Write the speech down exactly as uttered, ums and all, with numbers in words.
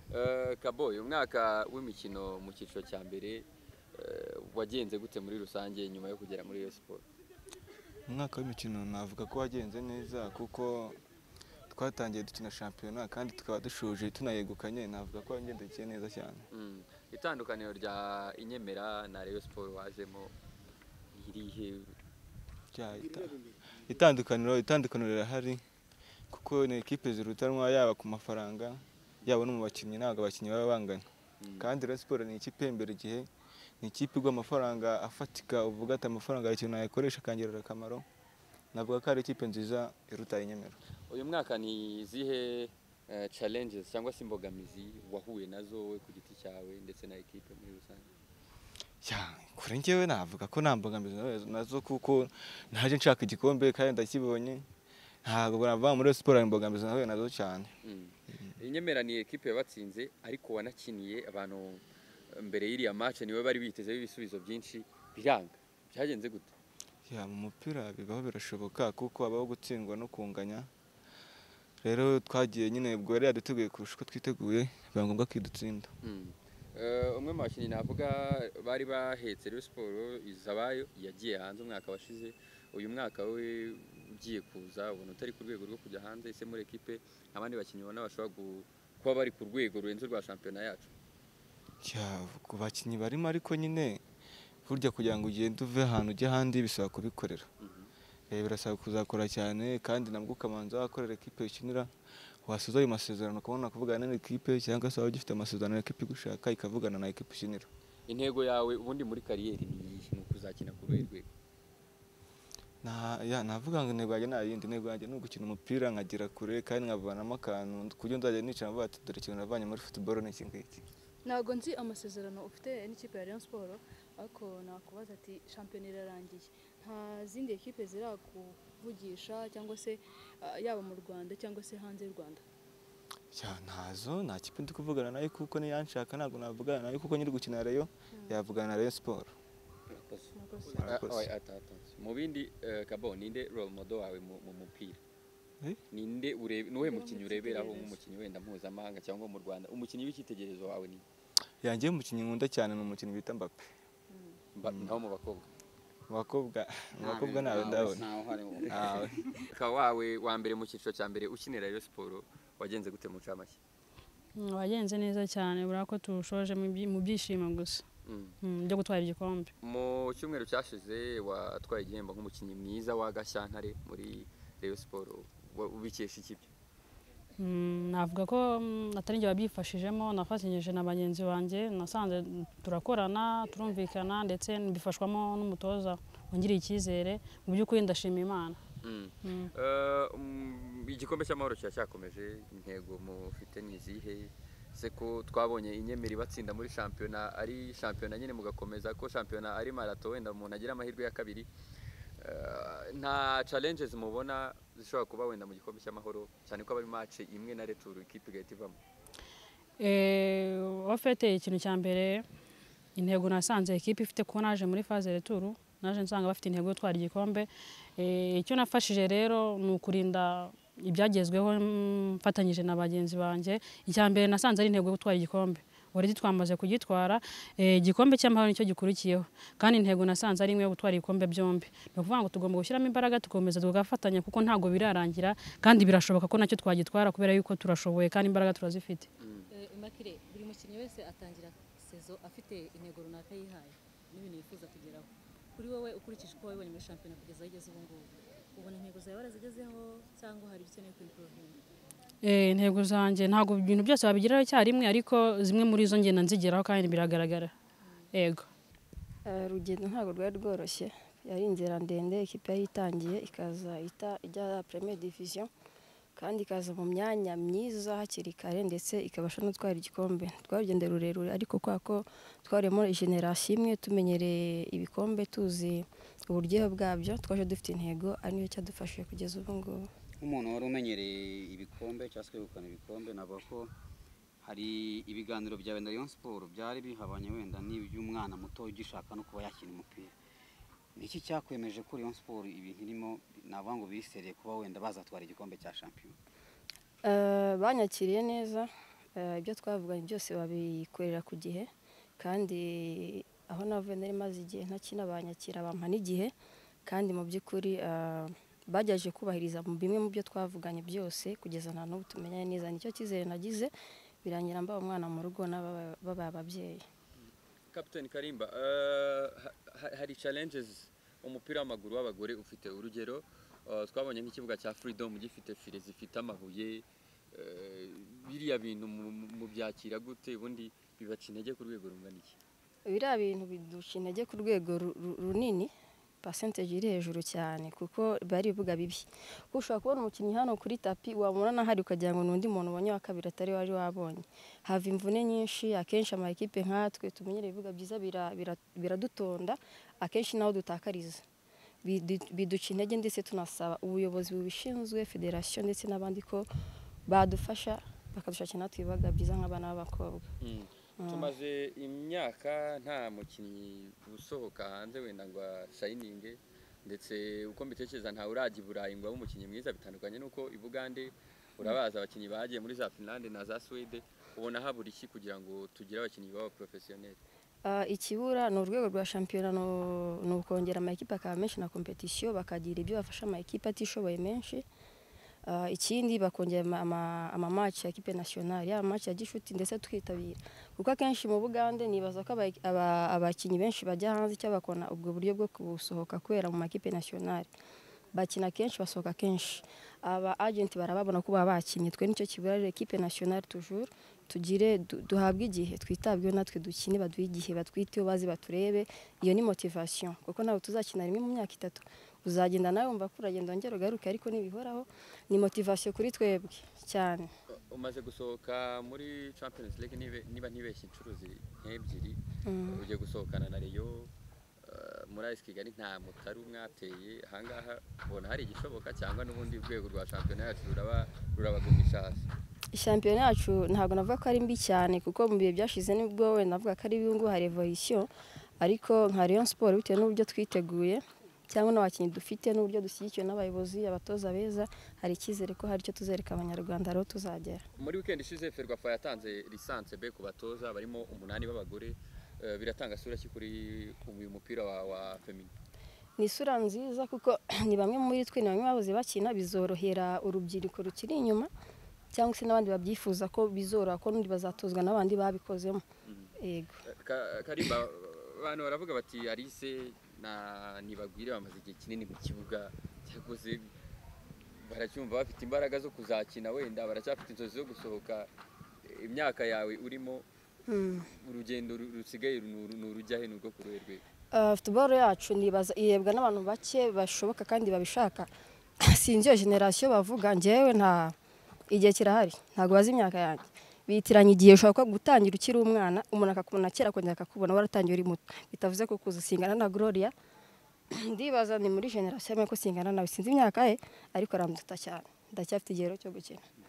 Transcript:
Eh, Kaboyi, umwaka w'imikino mu cyiciro cya mbere eh, wagenze gute muri rusange nyuma yo kugera muri Rayon Sport? Umwaka w'imikino navuga ko wagenze neza kuko twatangiye dukina shampiyona kandi tukaba dushoje tunayegukanye, navuga ko wagendekeye neza cyane. Mm. Itandukaniro rya Inyemera na Rayon Sport wajemo irihe? Rya ita- Itandukaniro itandukaniro rirahari kuko ni ekipe zirutanwa yaba ku mafaranga yaba no mu bakinnyi, ntabwo abakinnyi baba bangana. Mm. Kandi Rayon Sport ni ikipe imbere igihe, ni ikipe igwa amafaranga afatika, uvuga ati amafaranga hari ikintu nayakoresha akangirira akamaro. Navuga ko ari ikipe nziza iruta Inyemera. Uyu mwaka ni izihe eh, challenges cyangwa se imbogamizi wahuye nazo wowe ku giti cyawe ndetse na ekipe muri rusange? Ya, kuri njyewe navuga ko nta mbogamizi nazo kuko naje nshaka igikombe kandi ndakibonye. Ntabwo navuga muri Rayon Sport hari imbogamizi nahuye nazo cyane. Mm. Inyemera ni ekipe yabatsinze ariko wanakiniye abantu mbere y'iriya match niwe bari bitezeho ibisubizo byinshi biranga. Byagenze gute? Ya, mu mupira bibaho birashoboka kuko habaho gutsindwa no kunganya. Rero twagiye nyine ubwo yari yaduteguye kurusha uko twiteguye, biba ngombwa ko idutsinda. Mm. Eh, umwe mu bakinnyi navuga bari bahetse Rayon Sport Izabayo yagiye hanze umwaka washize. Uyu mwaka we ugiye kuza ubona utari ku rwego rwo kujya hanze, ese muri ekipe abandi bakinnyi ubona bashobora gu- kuba bari ku rwego rurenze rwa shampiyona yacu? Ya, ku bakinnyi barimo ariko nyine burya kugira ngo ugende uve ahantu ujya ahandi bisaba kubikorera. Mhm. Eh, birasaba kuzakora cyane kandi nabwo ukamanza wakorera ekipe ukinira, wasoza ayo masezerano ukabona kuvugana na ekipe cyangwa se waba ugifite amasezerano na ekipe igushaka ikavugana na ekipe ukinira. Intego yawe ubundi muri kariyeri ni iyihe? Ni ukuzakina ku ruhe rwego? Na ya navuga ngo intego yanjye nta yindi, intego yanjye ni ugukina umupira nkagera kure kandi nkavanamo akantu ku buryo nzajya nicara mvuga ati dore ikintu navanye muri football ni iki ngiki. ntabwo nzi amasezerano ufite n'ikipe ya Rayon Sport, ariko nakubaza ati shampiyona irarangiye, nta zindi ekipe zirakuvugisha cyangwa se ah, yaba mu Rwanda cyangwa se hanze y'u Rwanda? Ya, ntazo, nta kipe ndi kuvugana nayo kuko niyanshaka ntabwo navugana nayo kuko nyiri gukina Rayon yavugana na Rayon Sport. Murakoze. Ah, Murakoze. oya, ata- ata- mu bindi eh, Kabo, ninde role model wawe mu mu mupira? Eh? Ninde urebe nuwe Niwe mukinnyi ureberaho w'icyitegererezo. nk'umukinnyi wenda mpuzamahanga cyangwa mu Rwanda, umukinnyi w'icyitegererezo wawe ni Yanjye umukinnyi nkunda cyane ni umukinnyi bita Mbappe. Mba- naho mu bakobwa? Mu bakobwa, mu bakobwa ntawe ndabona. Ntawe. Ka wawe wa mbere mu cyiciro cya mbere ukinira Rayon Sport wagenze gute mu camashyi? Mm, wagenze neza cyane bura ko turushoje mu byi- mu byishimo gusa Mm. mm, byo gutwara igikombe. Mu cyumweru cyashize watwaye igihembo nk'umukinnyi mwiza wa Gashyantare muri Rayon Sport, wa- ubikesha iki byo? Mm, navuga ko mm, atari njye wabyifashijemo, nafatanyije na bagenzi banjye, nasanze turakorana turumvikana ndetse mbifashwamo n'umutoza wangiriye icyizere. Mu by'ukuri ndashima Imana. Mm. Mm. Eh, um, igikombe cy'amahoro kiracyakomeje, intego mufite ni izihe? Se ko twabonye Inyemera ibatsinda muri shampiyona, ari shampiyona nyine mugakomeza ko shampiyona ari marato wenda umuntu agira amahirwe ya kabiri. Eh, nta challenges mubona zishobora kuba wenda mu gikombe cy'amahoro cyane ko bari match imwe na retour ikipe igahita ivamo? Eh, wafete ikintu cya mbere, intego nasanze ekipe ifite ko naje muri phase retour, naje nsanga bafite intego yo gutwara igikombe. Eh, icyo nafashije rero ni ukurinda ibyagezweho mfatanyije na bagenzi banjye. Icya mbere nasanze ari intego yo gutwara igikombe, already twamaze kugitwara. Eh, igikombe cy'amahoro nicyo gikurikiyeho kandi intego nasanze ari imwe yo gutwara ibikombe byombi. Ni ukuvuga ngo tugomba gushyiramo imbaraga tukomeza tugafatanya kuko ntabwo birarangira kandi birashoboka ko nacyo twagitwara kubera yuko turashoboye kandi imbaraga turazifite. Eh, Immaculée, buri mukinnyi wese atangira sezo afite intego runaka yihaye n'ibintu yifuza kugeraho. Kuri wowe ukurikije uko wabibonye muri shampiyona kugeza aho igeze ubu ngubu, ubona intego zawe warazigezeho cyangwa hari ibyo ukeneye kwimpuruvinga? Eh, intego zanjye ntabwo ibintu byose wabigeraho icyarimwe, ariko zimwe muri zo ngenda nzigeraho kandi biragaragara. Yego. Eh, urugendo ntabwo rwari rworoshye, yari inzira ndende, ikipe yari itangiye ikaza ita ijya Premier Division kandi ikaza mu myanya myiza hakiri kare ndetse ikabasha no gutwara igikombe. Twari urugendo rurerure ariko kwa ko twarimo generation imwe tumenyereye ibikombe tuzi uburyohe bwabyo, twaje dufite intego ari niyo cyadufashije kugeza ubu ngubu. Nk'umuntu wari umenyereye ibikombe cyangwa se kwegukana ibikombe, navuga ko hari ibiganiro byawe na Rayon Sport byari bihabanye wenda n'iby'umwana muto ugishaka no kuba yakina umupira. Niki cyakwemeje ko Rayon Sport ibintu irimo navuga ngo bisereye kuba wenda bazatwara igikombe cya shampiyona? Eh, banyakiriye neza, Eh, ibyo twavuganye byose babikorera ku gihe kandi aho navuye nari maze igihe ntakina banyakira bampa n'igihe kandi mu by'ukuri ah, bagerageje kubahiriza mu bimwe mu byo twavuganye byose kugeza na n'ubu tumenyanye neza nicyo cyizere nagize birangira mba umwana mu rugo n'aba ababyeyi. Captain Karimba, uh, ha- hari challenges umupira w'amaguru w'abagore ufite urugero uh, twabonye nk'ikibuga cya Freedom gifite file zifite amabuye uh, biriya bintu mu- mu- mubyakira gute ubundi bibaca intege ku rwego rungana iki? Biriya bintu biduca intege ku rwego ru- ru- runini percentage iri hejuru cyane kuko bari bivuga bibi kuko ushobora kubona umukinnyi hano kuri tapi wamubona n'ahari ukagira ngo n'undi muntu ubonye wa kabiri atari wari wabonye hava imvune nyinshi akenshi ama ekipe nkatwe tumenyereye ibibuga byiza bira- bira- biradutonda akenshi naho dutakariza Bidu- biduca intege ndetse tunasaba ubuyobozi bubishinzwe federasiyo ndetse n'abandi ko badufasha bakadushakira natwe ibibuga byiza nk'abana b'abakobwa. Mm. Tumaze imyaka nta mukinnyi usohoka hanze wenda ngo ashayininge ndetse uko mbitekereza ntawe urajya i Burayi ngo abe umukinnyi mwiza bitandukanye nuko i Bugande urabaza abakinnyi bagiye muri za Finland na za Sweden ubona habura iki kugira ngo tugire abakinnyi baba professionnel. Ah, ikibura ni urwego rwa shampiyona no- ni ukongera amakipe akaba menshi na kompetisiyo bakagira ibyo bafasha amakipe atishoboye menshi. Ah, ikindi bakongera ama- ama- amamaci ya kipe nationale ya amaci ya gishuti ndetse twitabira kuko akenshi mu Bugande nibaza ko aba- aba- abakinnyi benshi bajya hanze cyangwa bakona ubwo buryo bwo gusohoka kubera mu makipe nationale bakina kenshi basohoka kenshi aba agent barababona ko baba bakinnye twe nicyo kibura rero equipe nationale toujours tugire du- duhabwe igihe twitabweho natwe dukine baduhe igihe batwiteho bazi baturebe iyo ni motivation kuko ntabwo tuzakina rimwe mu myaka itatu uzagenda nawe wumva ko uragenda wongera ugaruke ariko nibihoraho ni motivation kuri twebwe cyane. Umaze gusohoka muri Champions League nibe- niba ntibeshye inshuro zi- nk'ebyiri Mm. ugiye gusohokana na Rayon uh, muri A S Kigali nta mutaru mwateye ahangaha ubona hari igishoboka cyangwa n'ubundi urwego rwa shampiyona yacu ruraba rurabagumisha hasi. Shampiyona yacu ntabwo navuga ko ari mbi cyane kuko mu bihe byashize nibwo wenda navuga ko ari ibingu hari evolution ariko nka Rayon Sport bitewe n'uburyo twiteguye cyangwa n'abakinnyi dufite n'uburyo dushyigikiwe n'abayobozi abatoza beza hari icyizere ko hari icyo tuzereka abanyarwanda aho tuzagera. Muri weekend ishize Ferwafa yatanze lisanse B ku batoza barimo umunani b'abagore uh, biratanga sura ki kuri uyu mupira wa, wa femini. Ni isura nziza kuko ni bamwe muri twe ni bamwe bahoze bakina bizorohera urubyiruko rukiri inyuma cyangwa se n'abandi babyifuza ko bizoroha ko n'undi bazatozwa n'abandi babikozemo. Yego. Ka- Karimba abantu baravuga bati Alice na nibabwire bamaze igihe kinini mu kibuga cyakoze baracyumva bafite imbaraga zo kuzakina wenda baracyafite inzozi zo gusohoka imyaka yawe urimo Mm. urugendo ru- rusigaye ru- ni urujyahe n'urwo ku ruhe rwe. Uh, football yacu nibaza irebwa n'abantu bake bashoboka kandi babishaka sinzi iyo generation bavuga njyewe nta igihe kirahari ntabwo bazi imyaka yanjye bitiranya igihe ushobora kuba gutangira ukiri umwana umuntu akakubona kera akongera akakubona waratangiye uri muto bitavuze ko kuza singana na Gloria ndibaza ni muri generation imwe ko singana nawe sinzi imyaka ye ariko aranduta cyane ndacyafite igihe cyo gukina.